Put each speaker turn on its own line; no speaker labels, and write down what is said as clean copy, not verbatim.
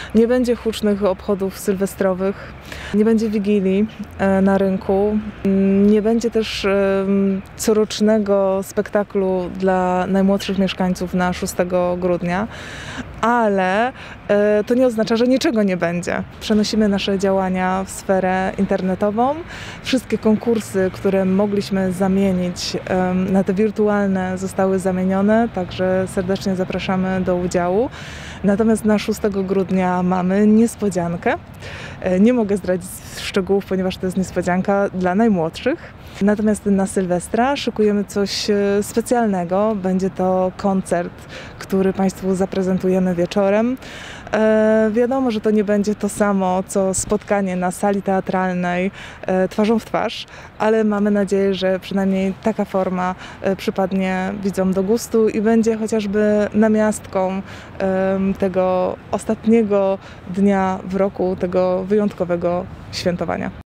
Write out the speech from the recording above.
Nie będzie hucznych obchodów sylwestrowych, nie będzie wigilii na rynku, nie będzie też corocznego spektaklu dla najmłodszych mieszkańców na 6 grudnia, ale to nie oznacza, że niczego nie będzie. Przenosimy nasze działania w sferę internetową. Wszystkie konkursy, które mogliśmy zamienić na te wirtualne, zostały zamienione, także serdecznie zapraszamy do udziału. Natomiast na 6 grudnia mamy niespodziankę. Nie mogę zdradzić szczegółów, ponieważ to jest niespodzianka dla najmłodszych. Natomiast na Sylwestra szykujemy coś specjalnego. Będzie to koncert, który Państwu zaprezentujemy wieczorem. Wiadomo, że to nie będzie to samo, co spotkanie na sali teatralnej twarzą w twarz, ale mamy nadzieję, że przynajmniej taka forma przypadnie widzom do gustu i będzie chociażby namiastką tego ostatniego dnia w roku, tego wyjątkowego świętowania.